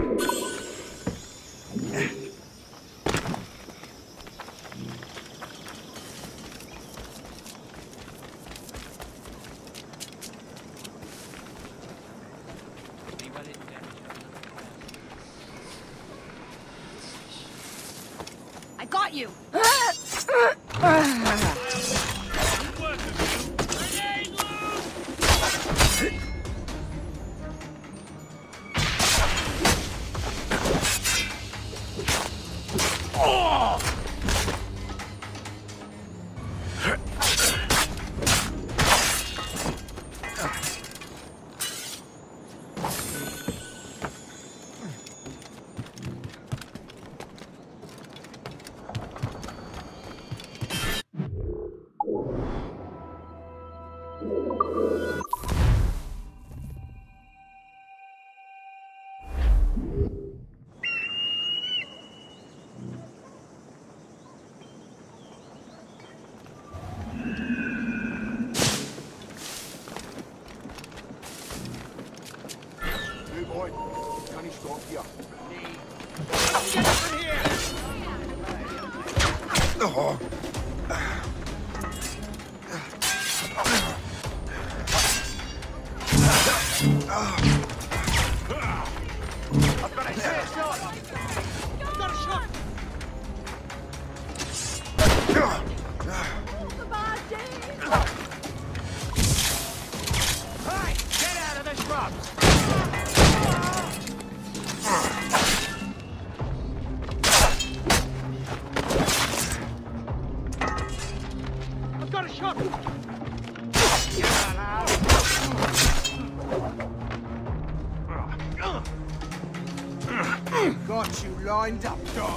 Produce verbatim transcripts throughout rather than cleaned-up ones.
I got you! Oh. I've got a shot! I've got a shot! Hey! Get out of the shrubs! I've got a shot! Got you lined up, dog.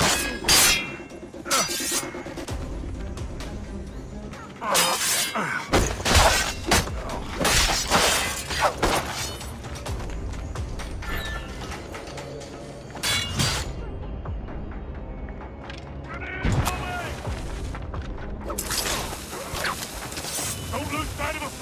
Don't lose sight of him!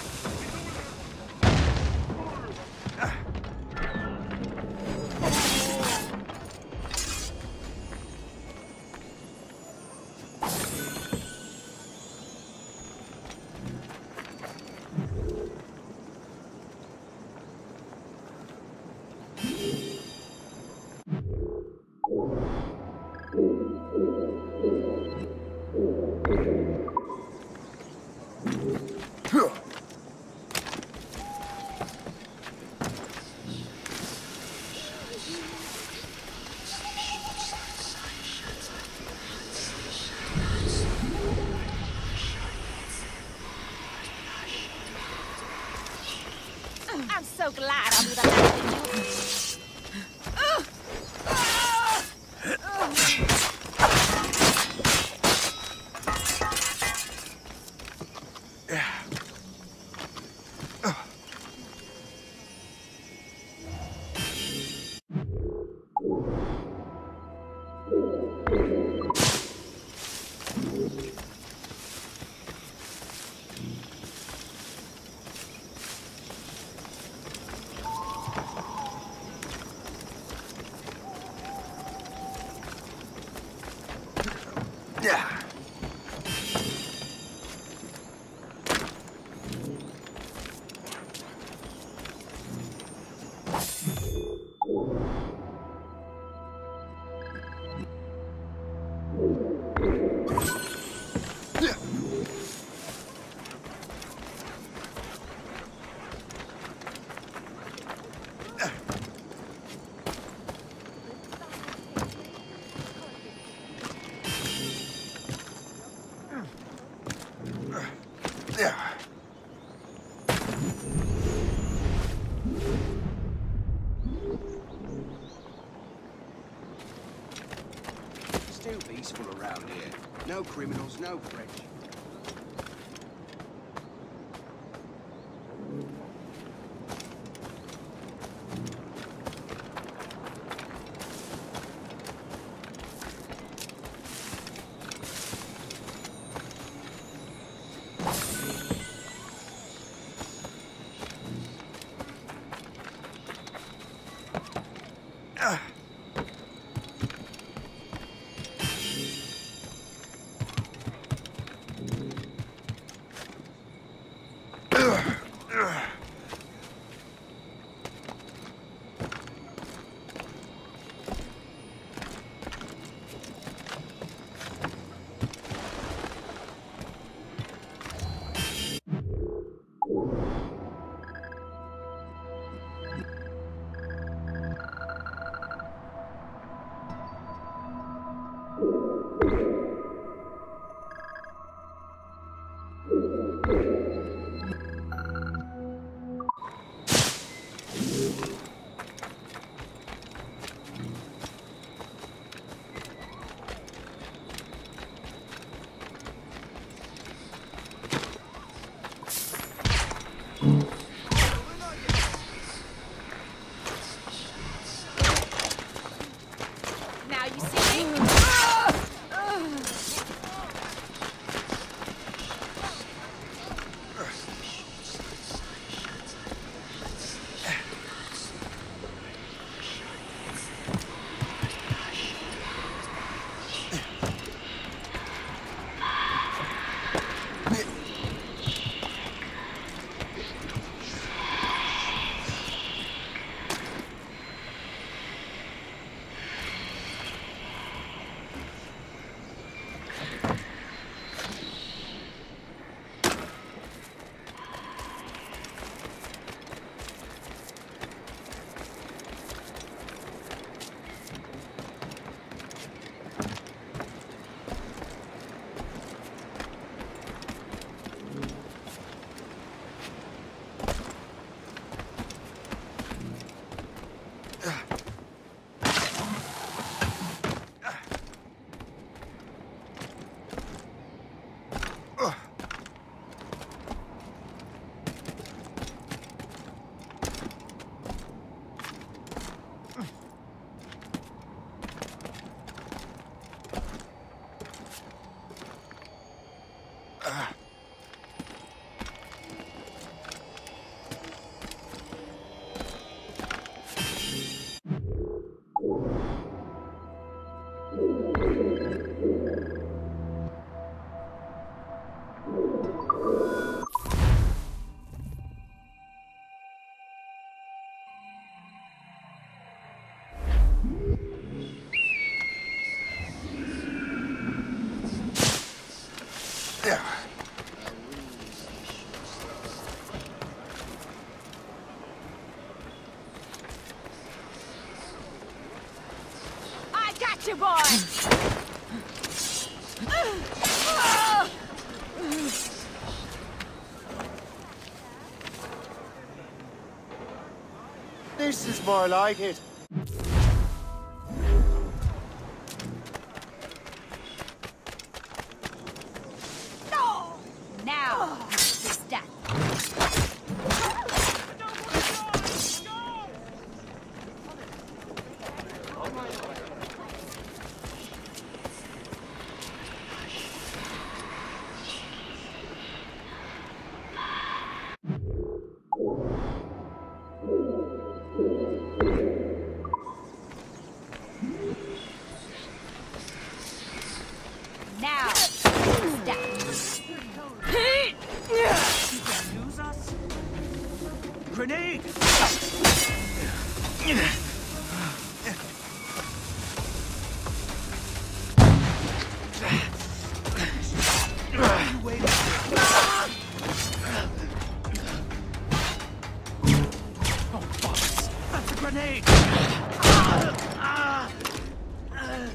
I'm so glad I'll be the last. Yeah. Yeah. Still peaceful around here. No criminals, no pressure. Uh. Now you see me? I got you, boy! This is more like it. No! Now, this death. Now, this death. Use us? Grenade! Oh, bollocks! That's a grenade! Ah! Ah! Ah!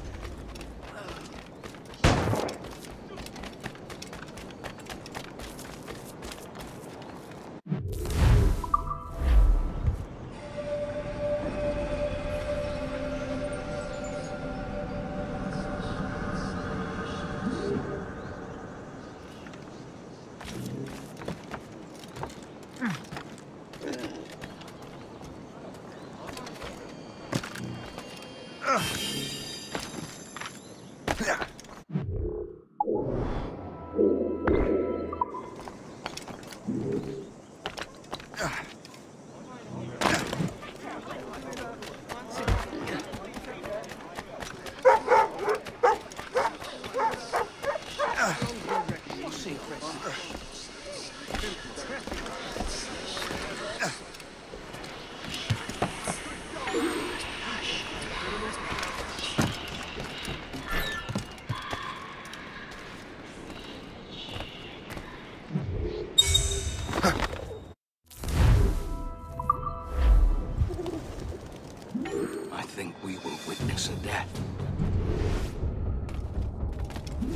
I think we will witness a death.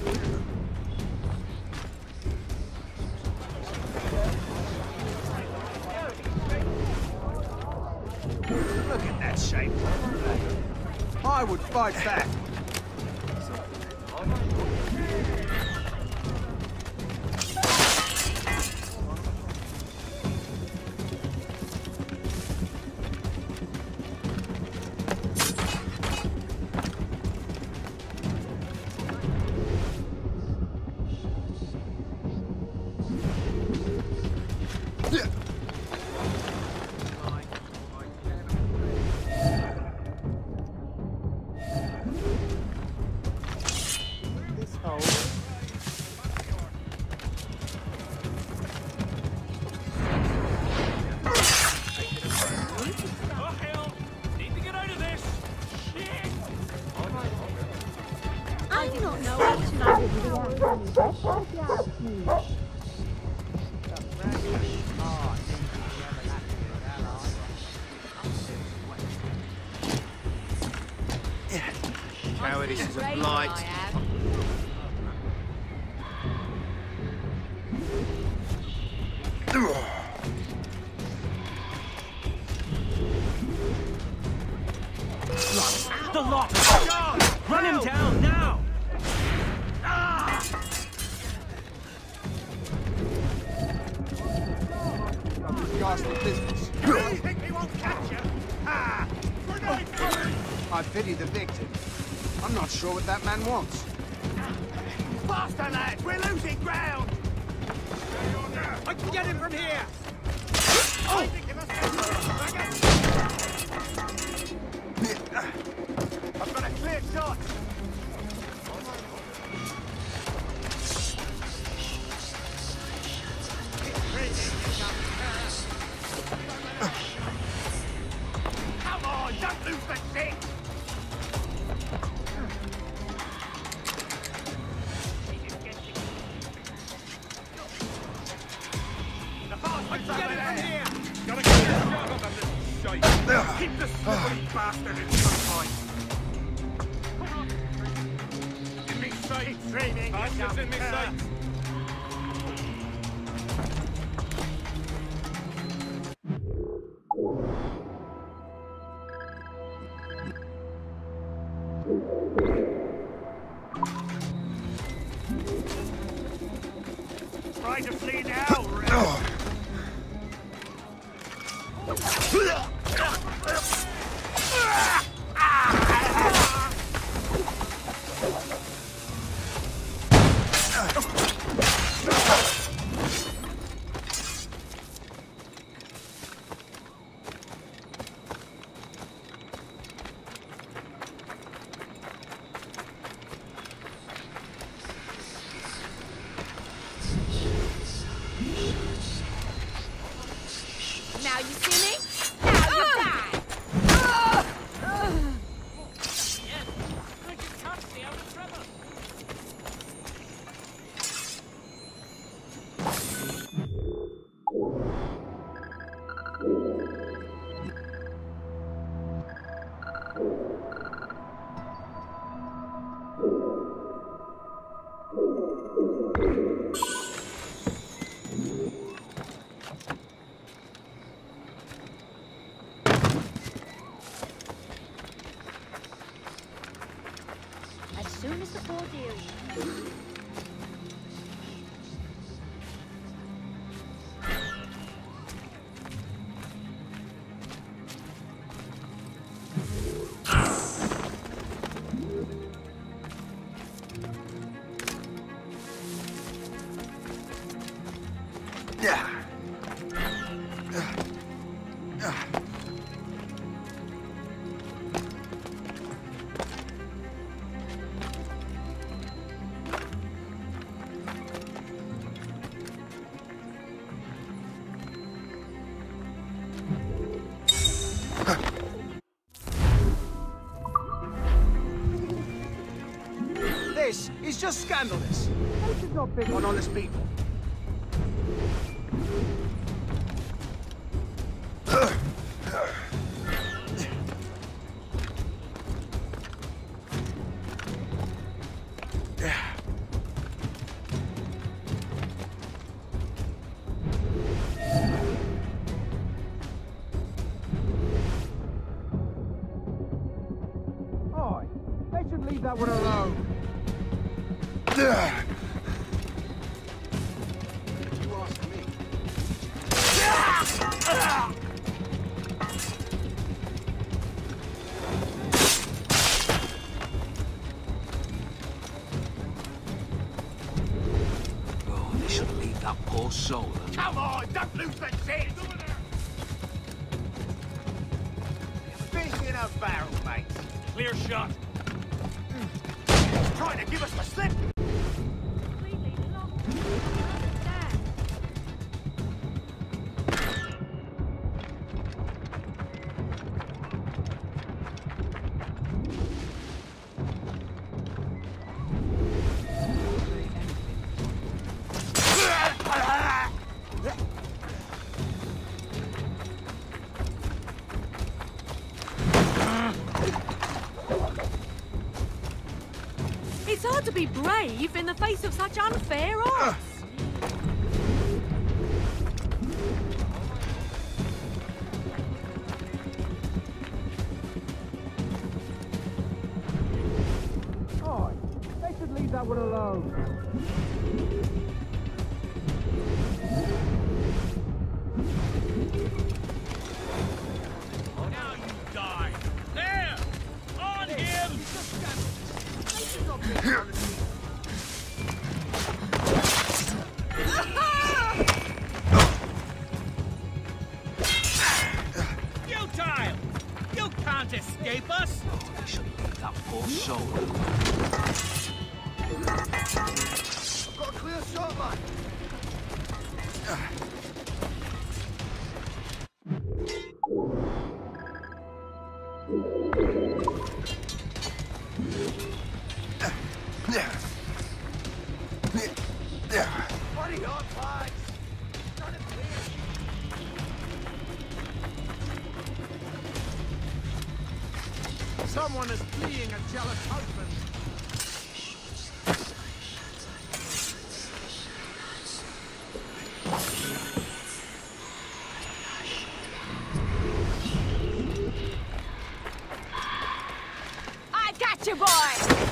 Look at that shape. I would fight back. I do not know how to know. Cowardice is a Brave blight. I am. The lot! Run him down now! Ghastly business. You think he won't catch you? Ah! I pity the victim. I'm not sure what that man wants. Faster, lads! We're losing ground! I can get him from here! Oh! I've got a clear shot! Come on, don't lose the stick! The bastards over there! Gotta get your shot on them, little shite! Keep the slippery bastard in sight! In me sight! Training! Bastards in me sight! Try to flee now, Red! Now you see me? Now you die! As soon as the poor dear Yeah. This is just scandalous. This is not big on honest people. Leave that one alone. Yeah. You asked me. Oh, they should leave that poor soul. Come on, don't lose the shit! Fish in a barrel, mate. Clear shot. He's trying to give us the slip! Completely lost. I don't understand. It's hard to be brave in the face of such unfair odds. Oh, they should leave that one alone. Now you die. There! On him! Futile! You can't escape us! Oh, they should leave that poor soul. I've got a clear shot, mate. Yeah. Yeah. Buddy, on flags. Got it clear. Someone is fleeing a jealous husband. I got you, boy!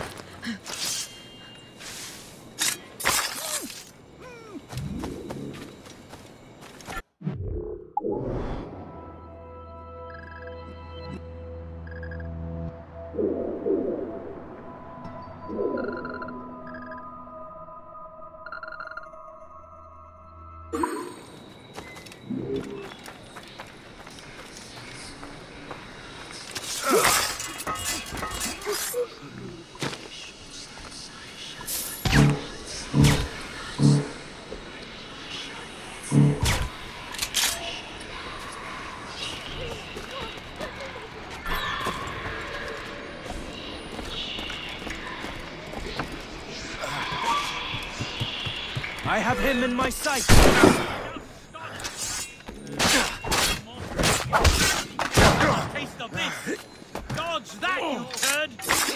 I have him in my sight. Taste of this. Dodge that, you turd.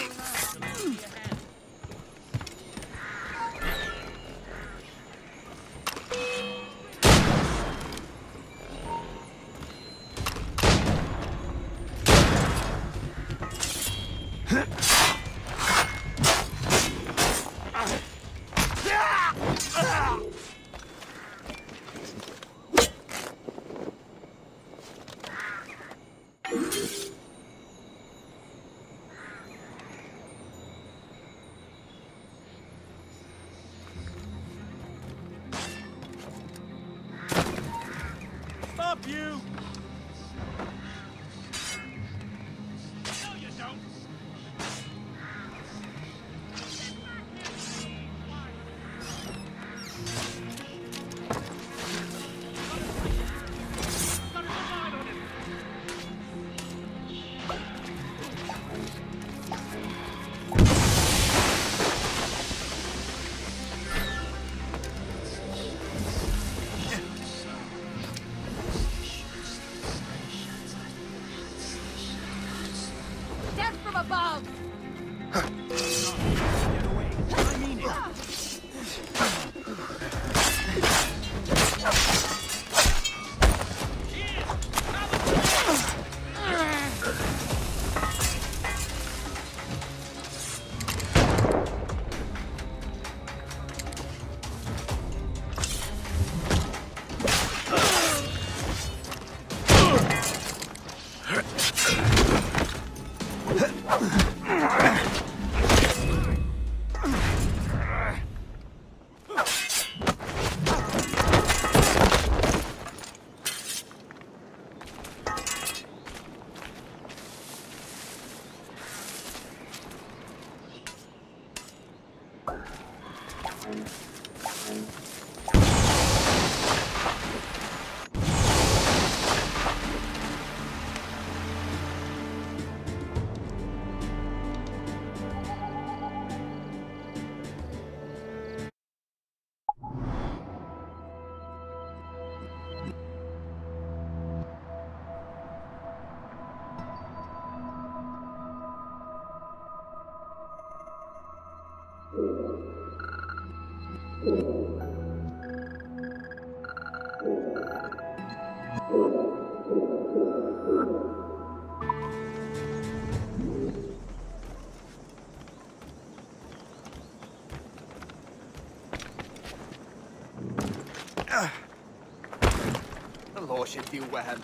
Stop you! No, you don't. Death from above! Get away. I mean it. الله شدي وهم.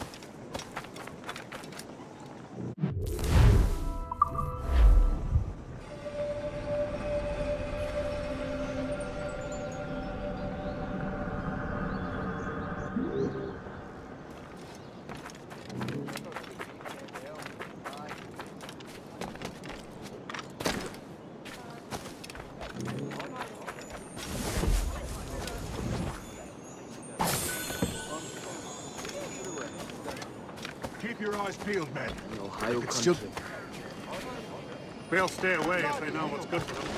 Keep your eyes peeled, men. In Ohio It's country. still- They'll stay away if they know what's good for them.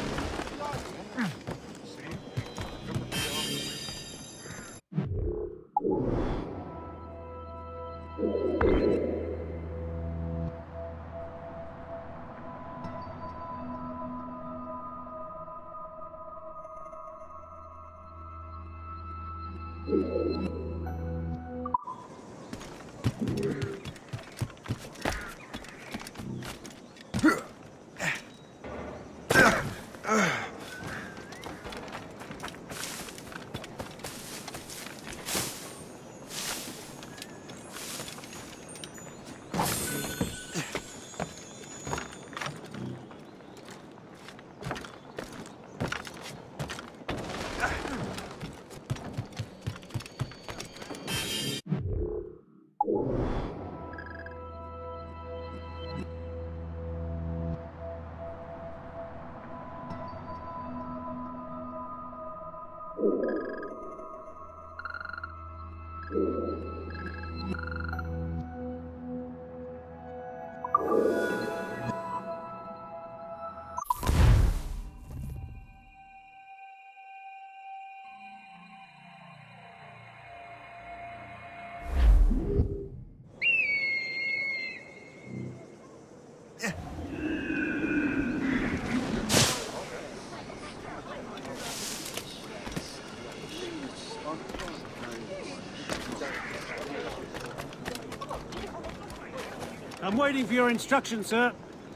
I'm waiting for your instructions, sir.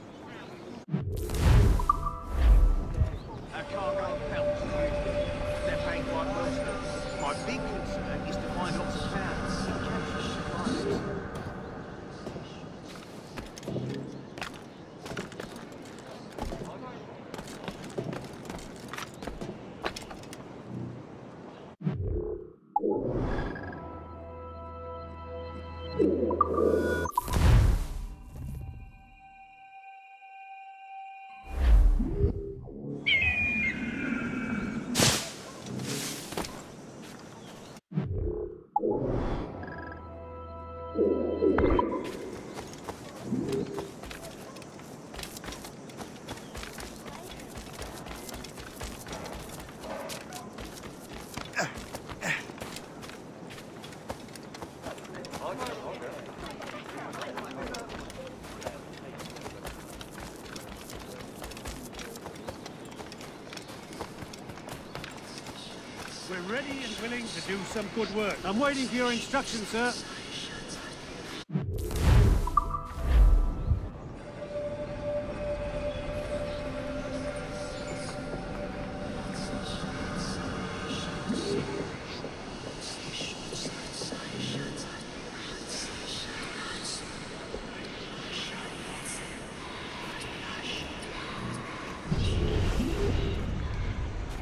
Our cargo helps. They're paying quite well. My big concern is to find lots of pounds and capture surprises. We're ready and willing to do some good work. I'm waiting for your instructions, sir.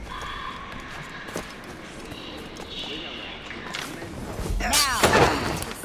Now,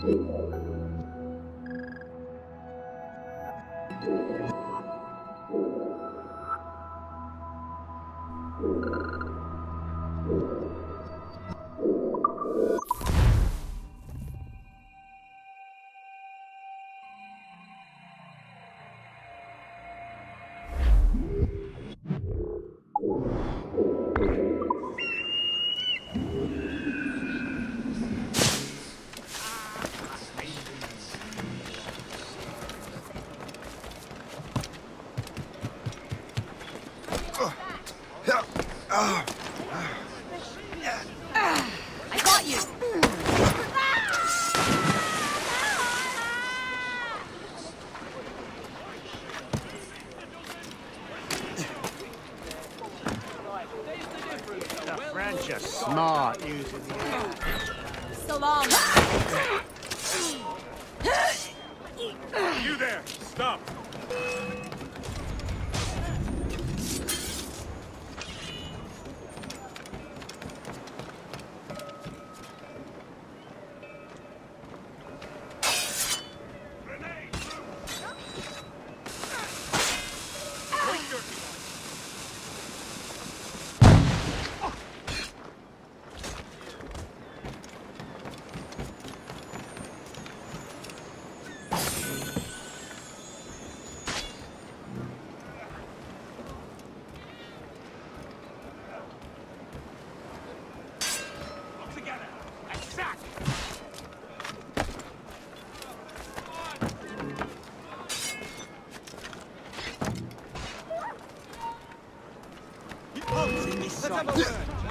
I got you. The French are smart using the air. So long. You there! Stop! Let's have a word.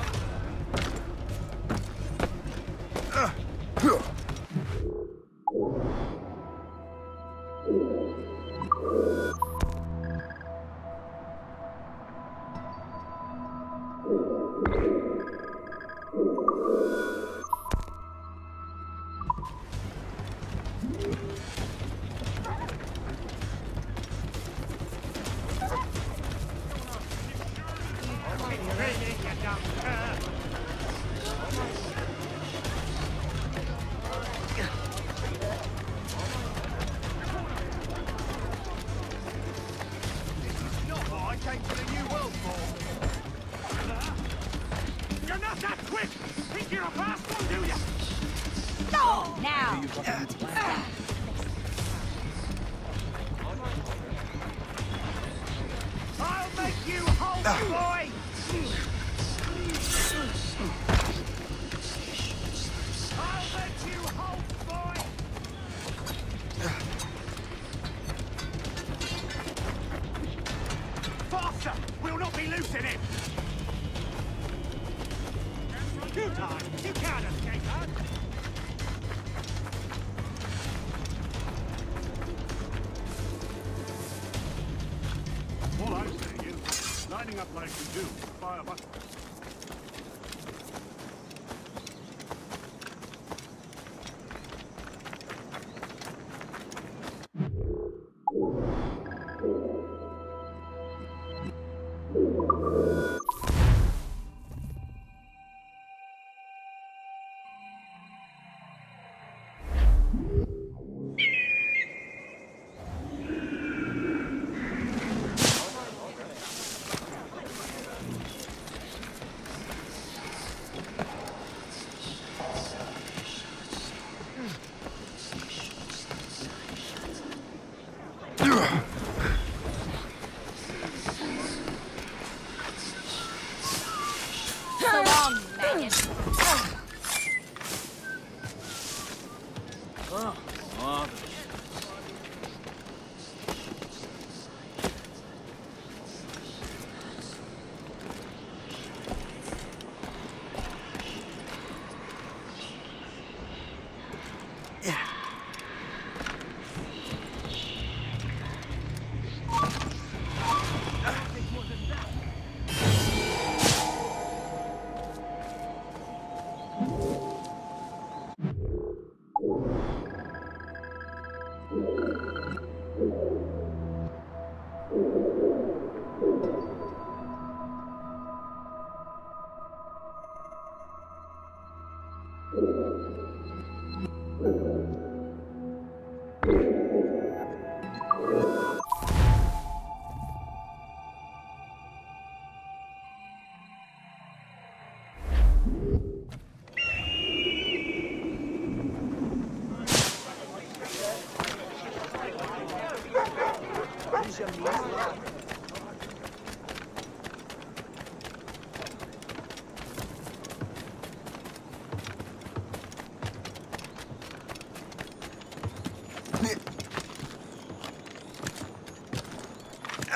Now. I'll make you whole, boy! I'll make you whole, boy! Faster! We'll not be losing him! Two times! You can't escape us! All I'm saying is, lining up like you do, fire button. So long, maggot. Oh, marvelous. Thank you.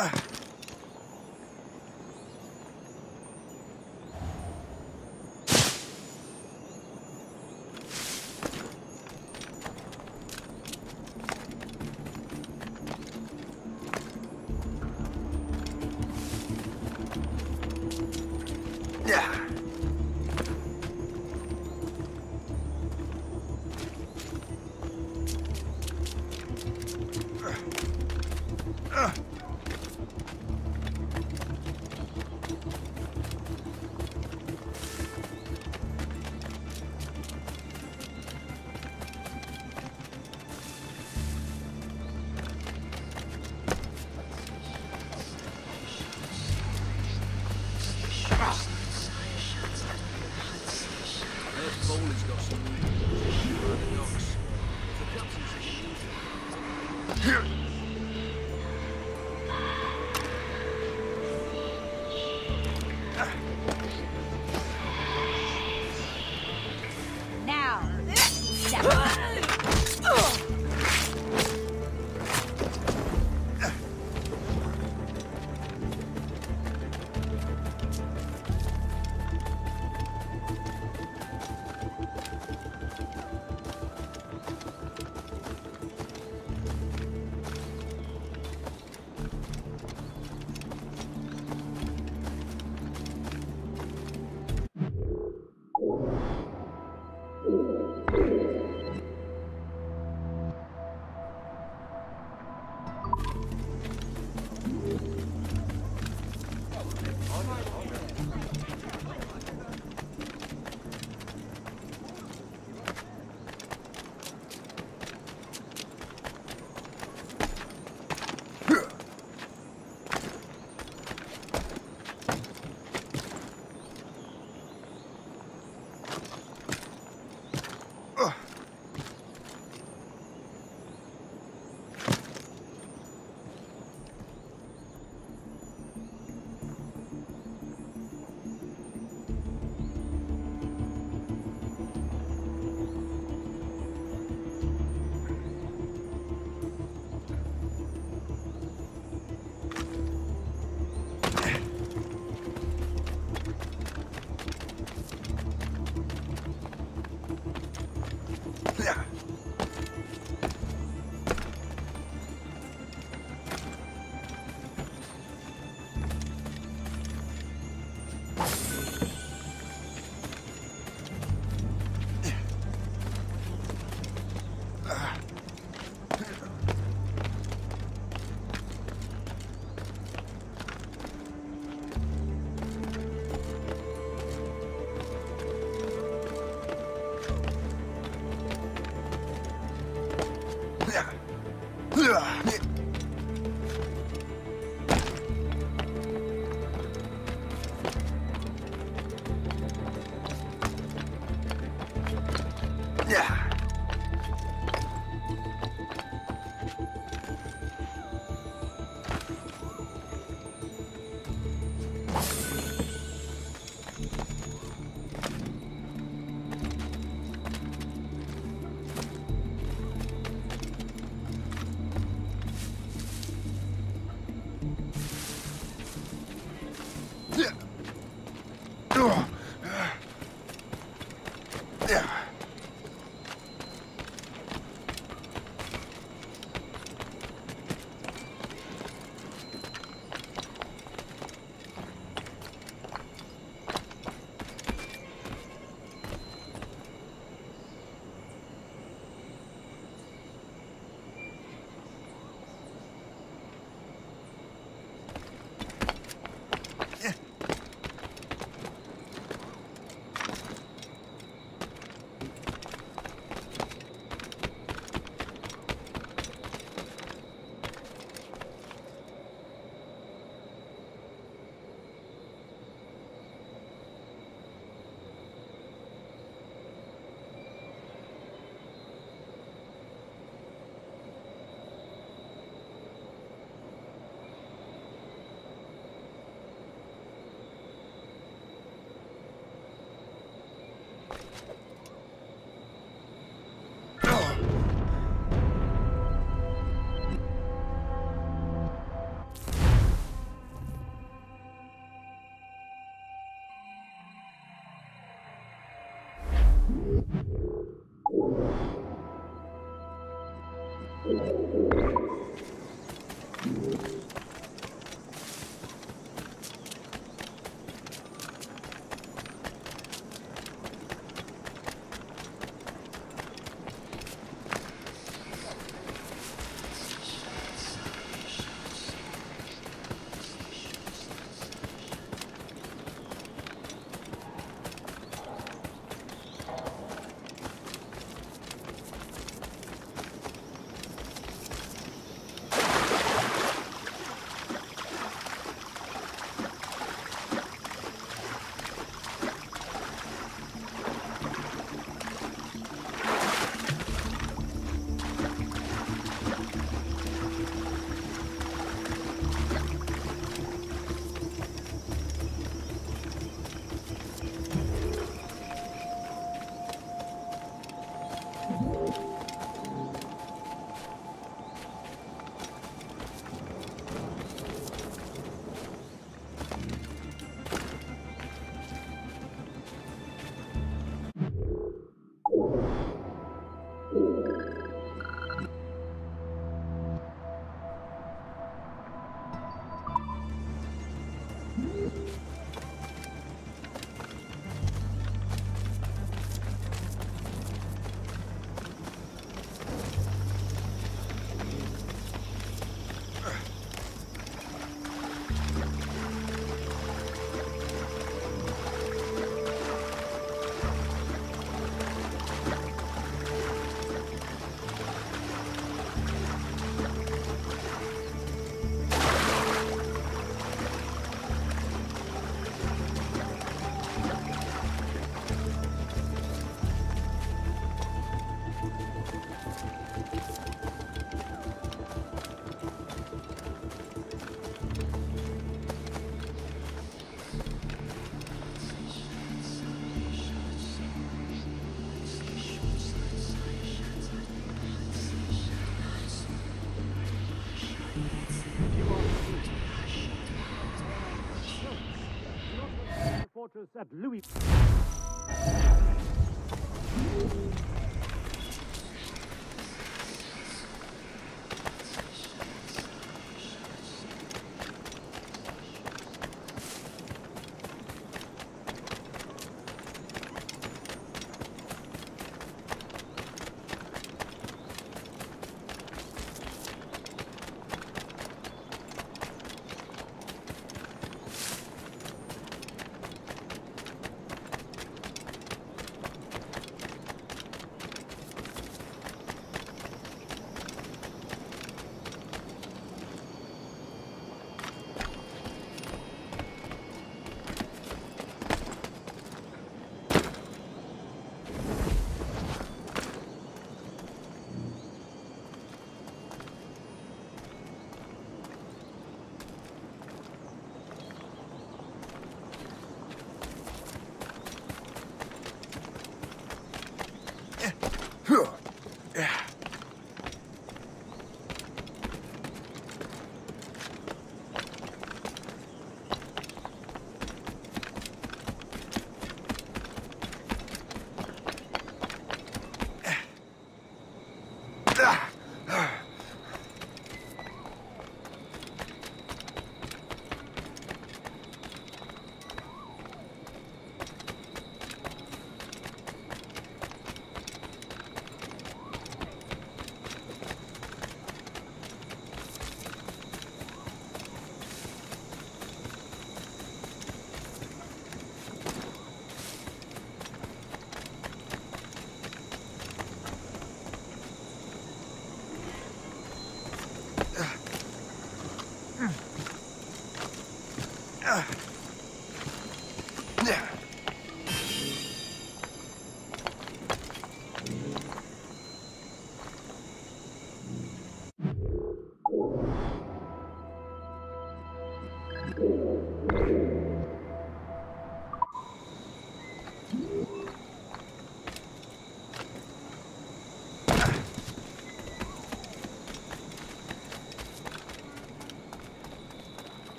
Foley's got some new by the docks. The captain said he needs it. Now, step. Fortress at Louis.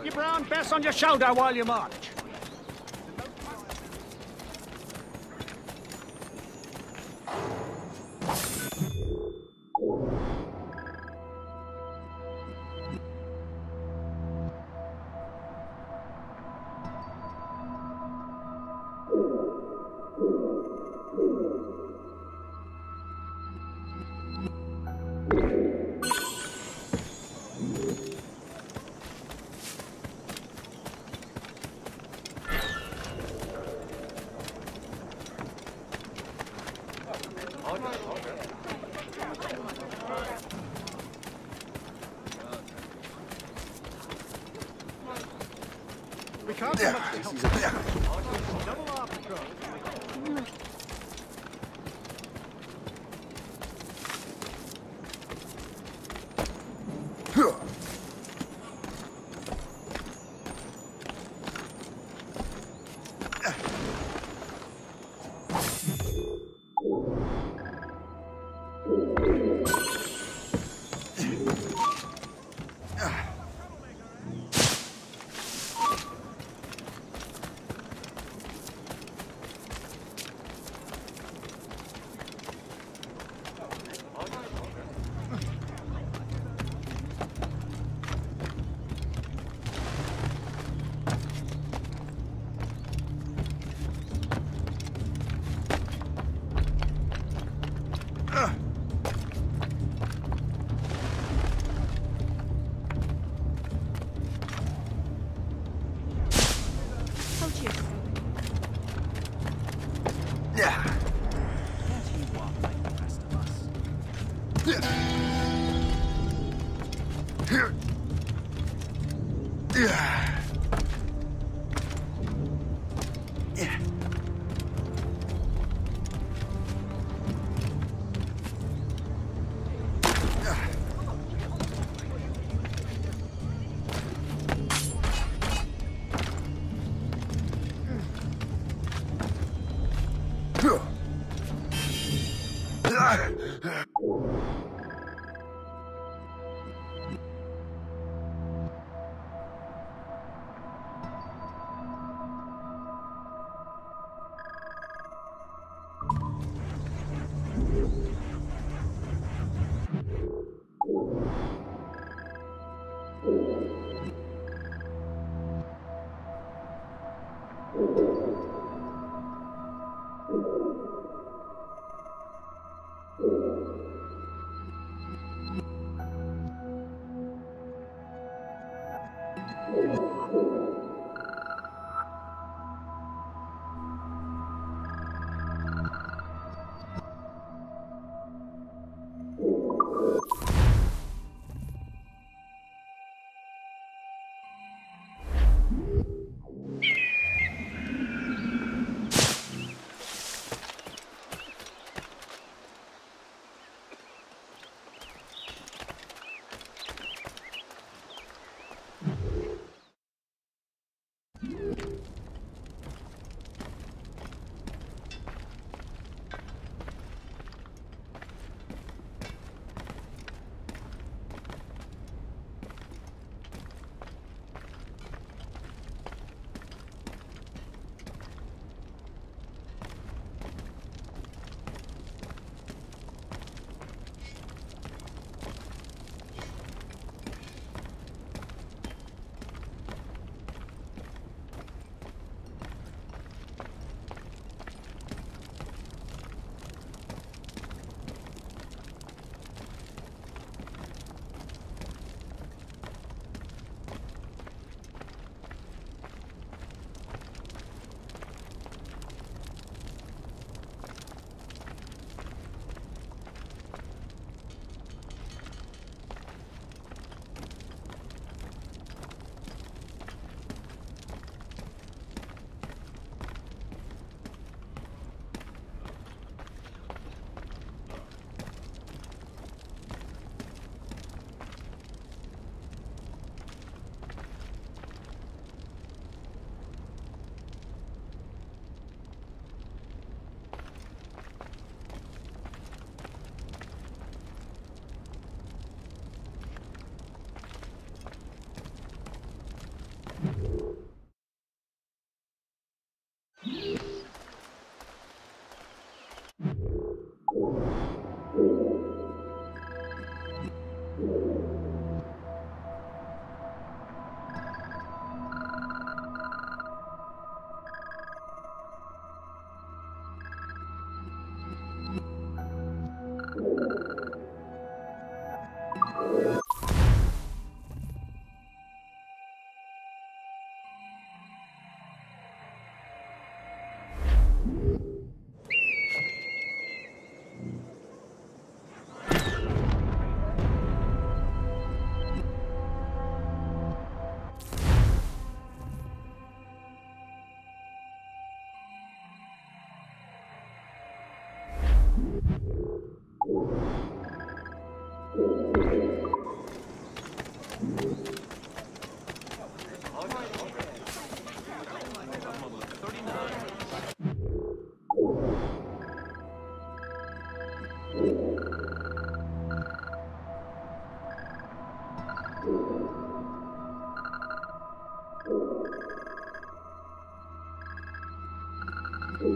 your brown bess on your shoulder while you march. We can't do much to help. Double our patrol.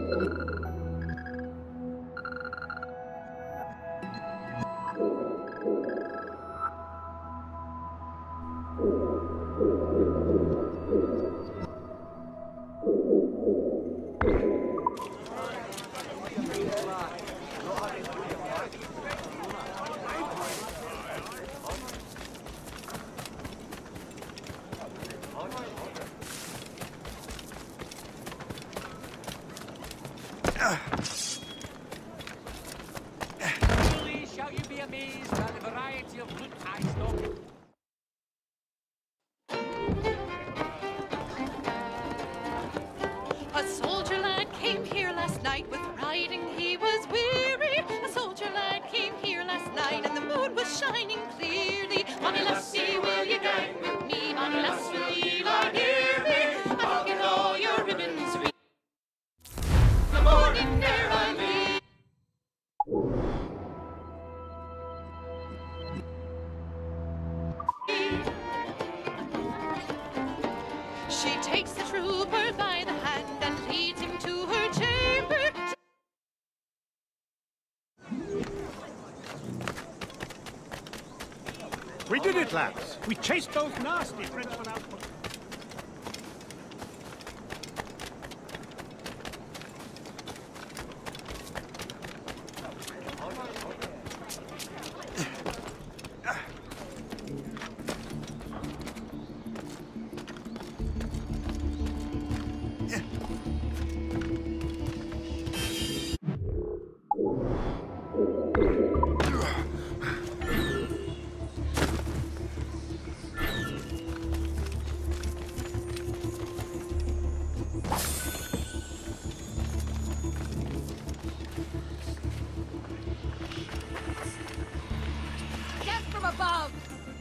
Truly shall you be amazed by the variety of loot I stock. A soldier lad came here last night with riding he was weary. A soldier lad came here last night and the moon was shining clearly. Bonny lassie, will you ride with me? Bonny lass, will ye lie near me? I'll get all your ribbons re- the morning there I leave. She takes the trooper by the hand and leads him to her chamber. We did it, lads. We chased those nasty Frenchmen out. Death from above!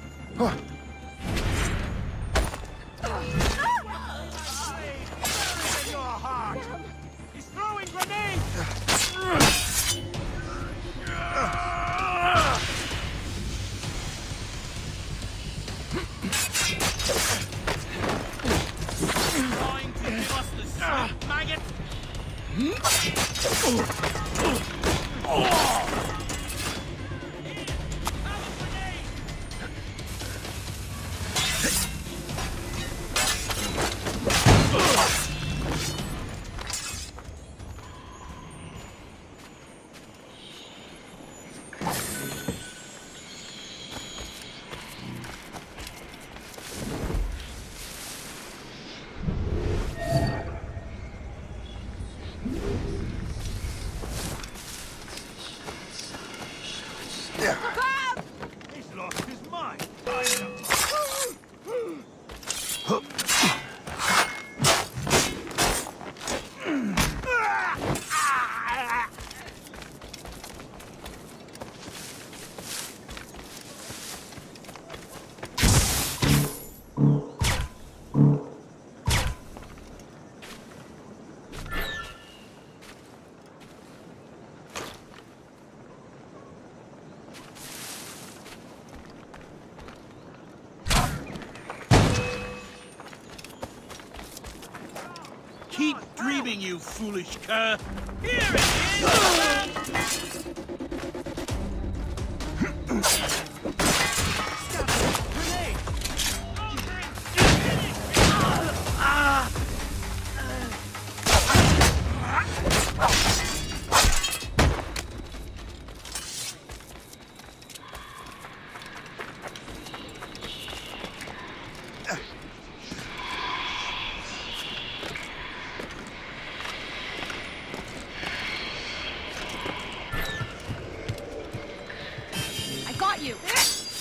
In your heart! He's throwing grenades! Trying to give us the sweet maggot! He's lost his mind. Keep dreaming, you foolish cur. Here it is! Grenade! I got you!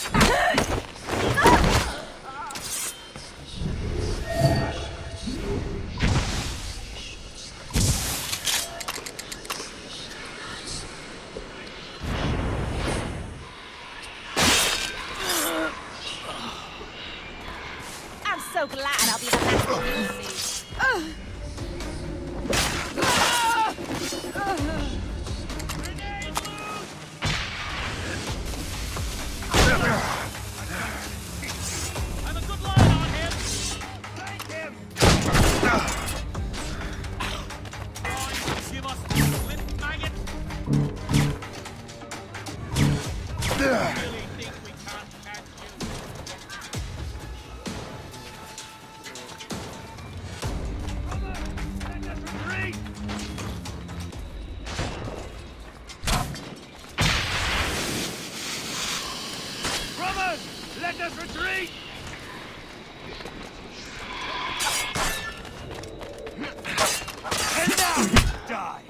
Let us retreat! And now you die!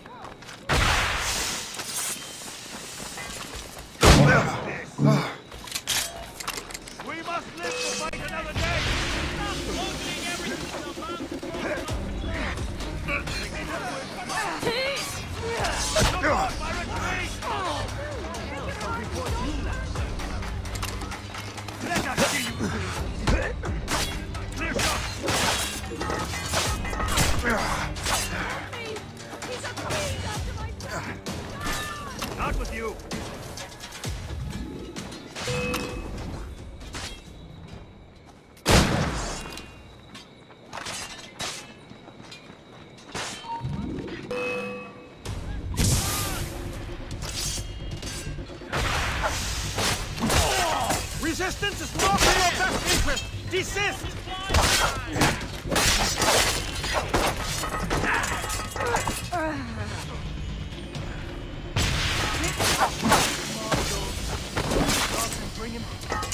We must live to fight another day! Stop opening everything up! My retreat! Let us see you! Clear shot! Not with you! Resistance is not in your best interest! Desist! Bring him.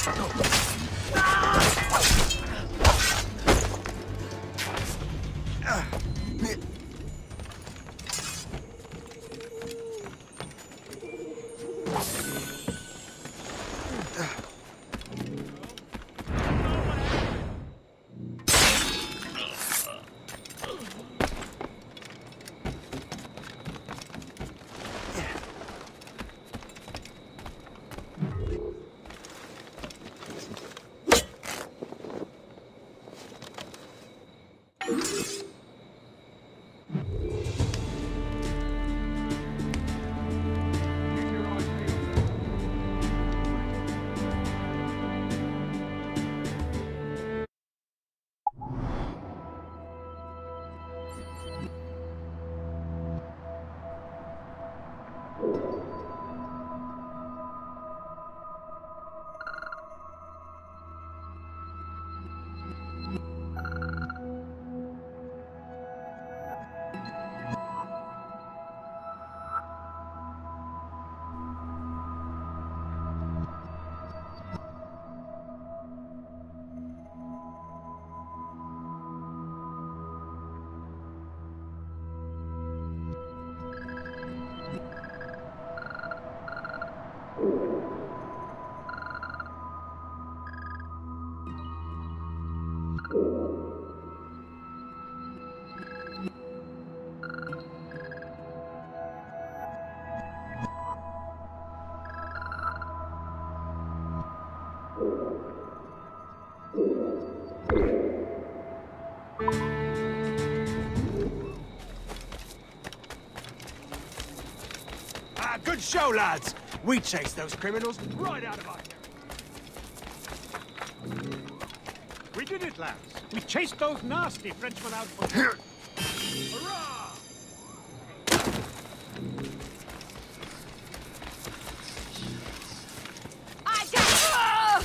Ah, good show, lads! We chased those criminals right out of our hair. We did it, lads. We chased those nasty Frenchmen out for... Hurrah! I got...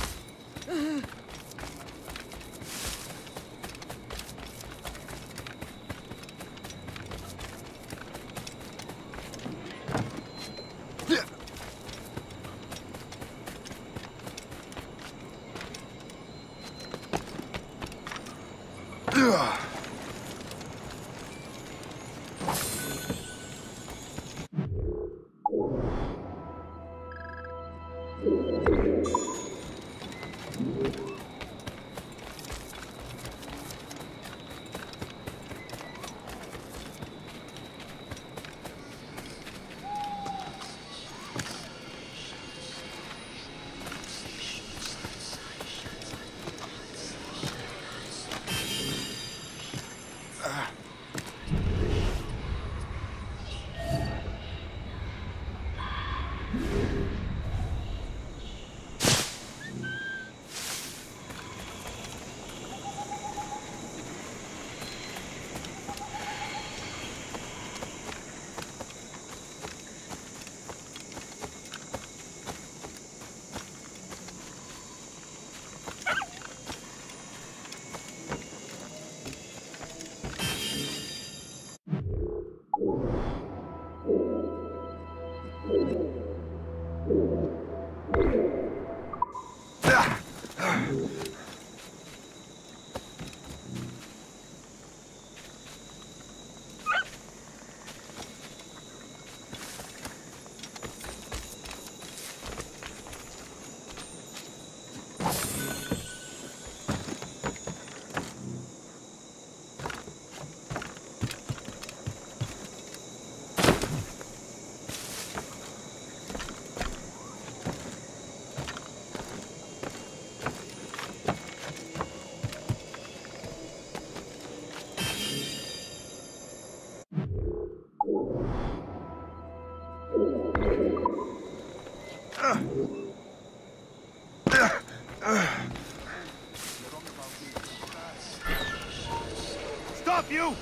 you!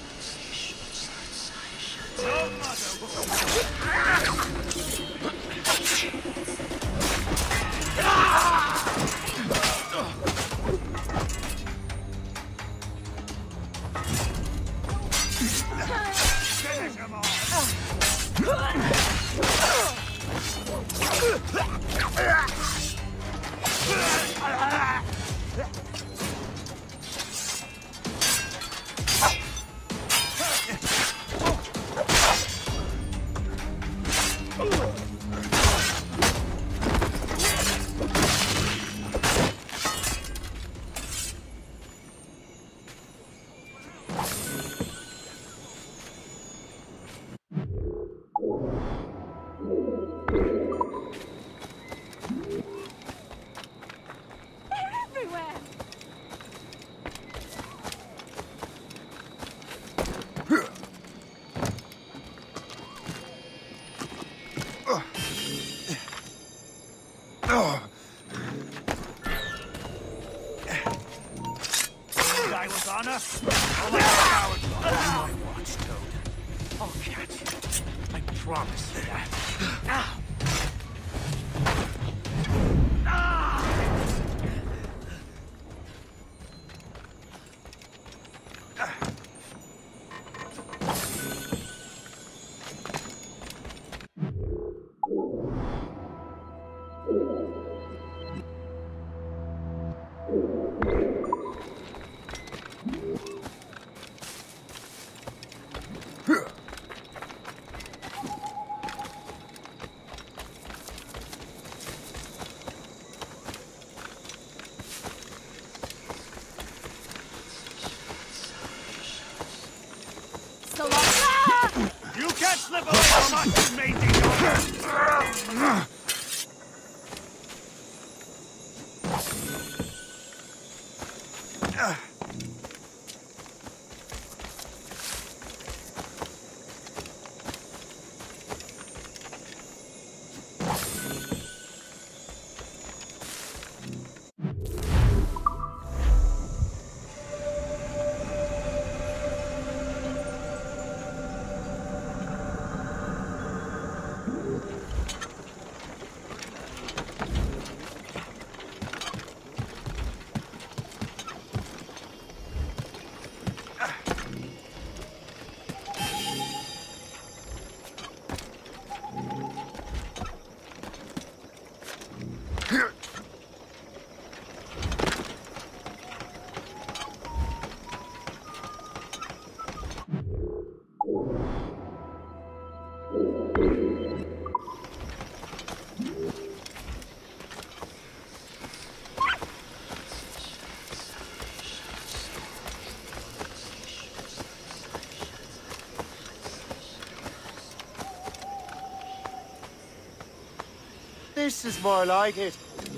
No Finish him off! I was on us. Oh, my God. My watch, Toad. I'll catch you. I promise you that. Ah. Ah. So long. Ah! You can't slip away from us, matey daughter! This is more like it.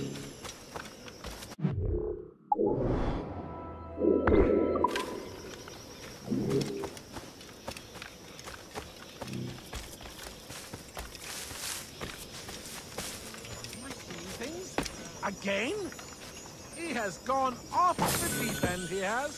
Things? Again? He has gone off the deep end, he has.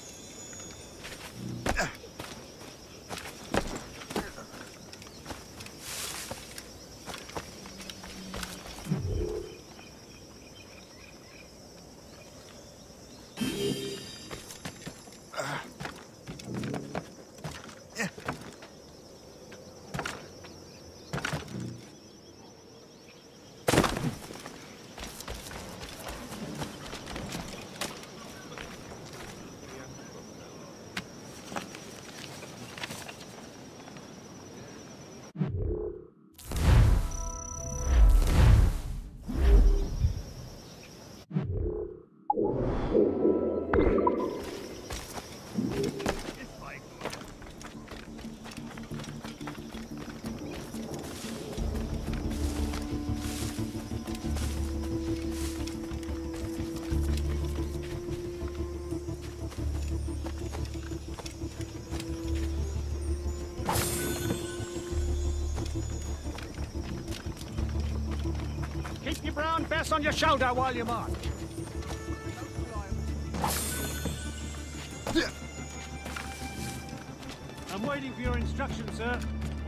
Keep your brown vest on your shoulder while you march. waiting for your instructions, sir.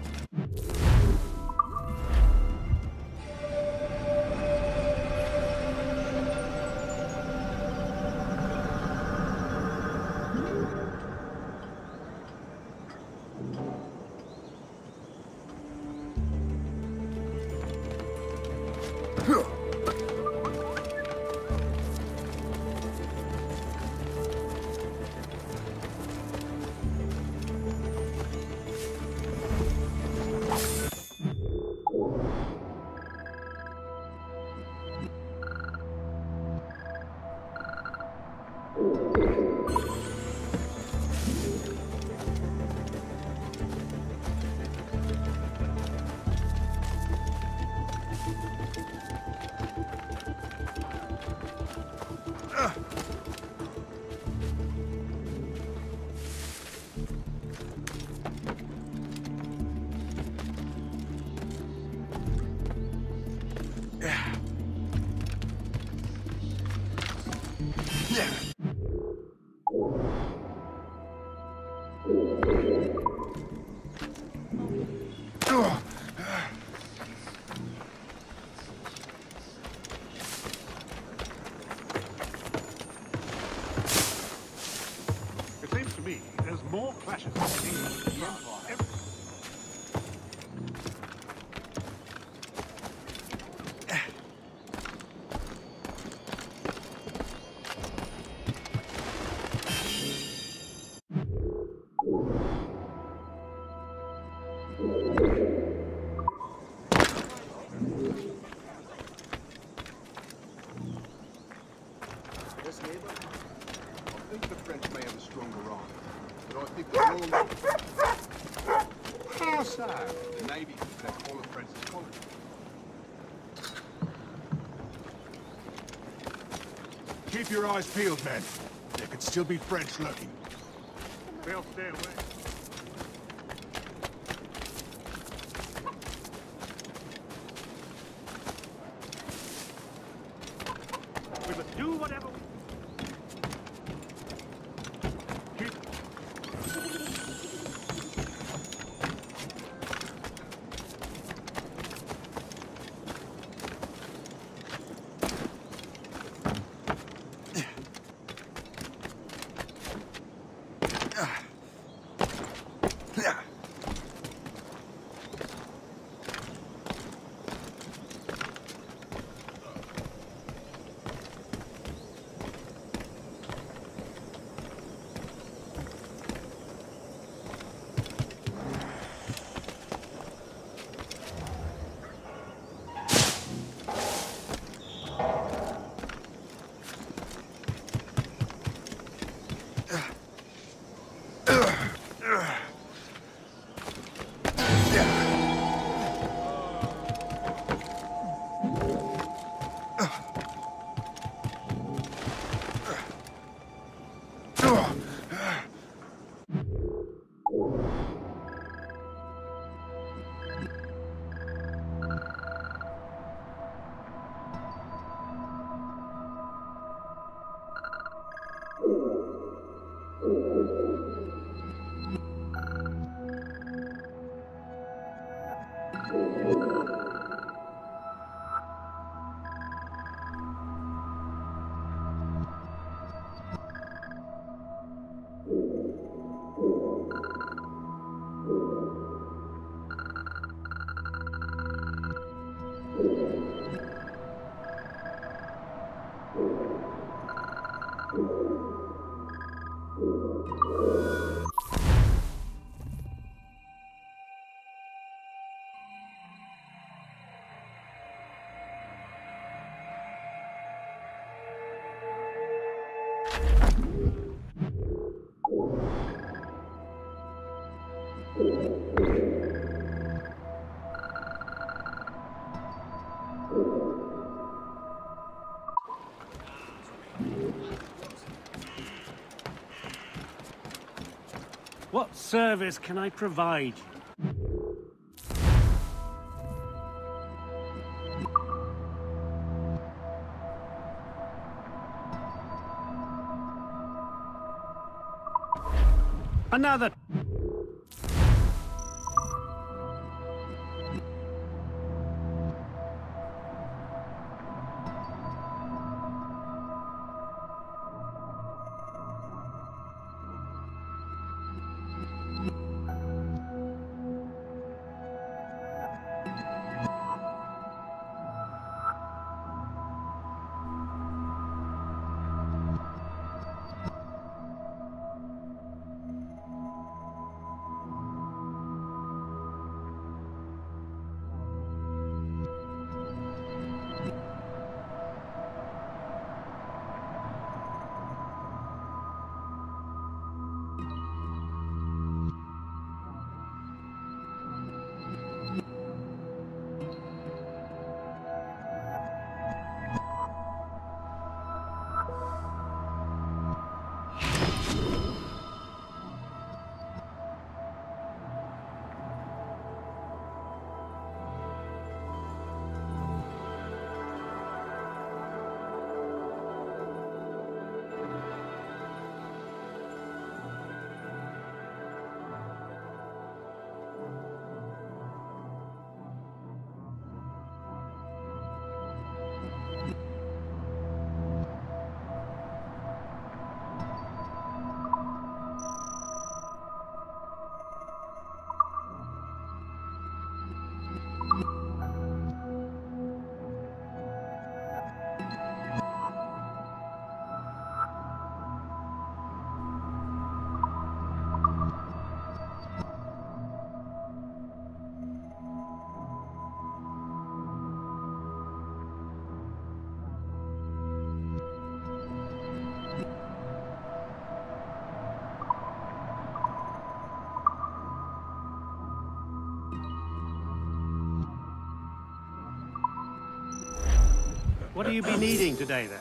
It seems to me there's more clashes in England than the Empire ever. Yes, neighbour? I think the French may have a stronger arm, but I think the Royal... How so? The Navy protect all of France's colonies. Keep your eyes peeled, men. There could still be French lurking. They'll stay away. We must do whatever we... Keep... What service can I provide you? Another... What do you be needing today, then?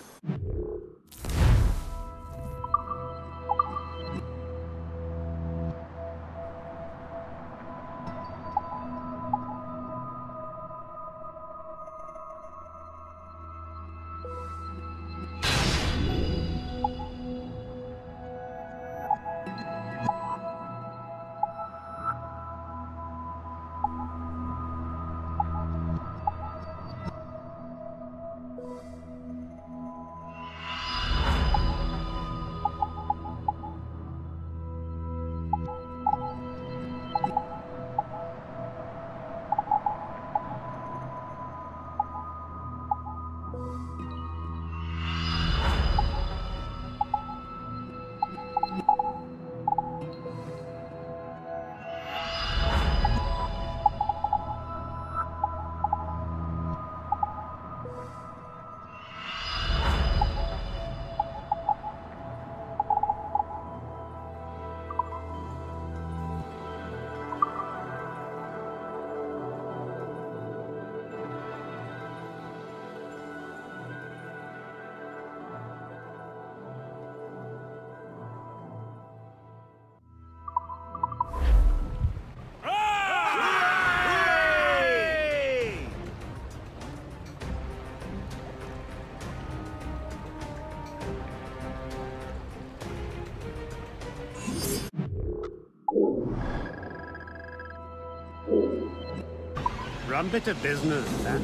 Rum bit of business, that.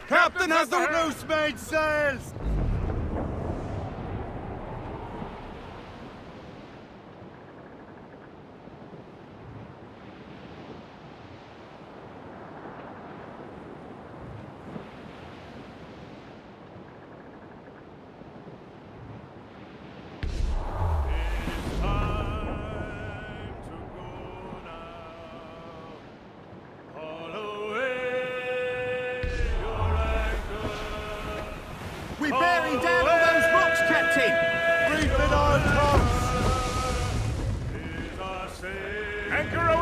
Captain hasn't loose made sails! We're bearing down on those rocks, Captain! Reef it on, Tops! Anchor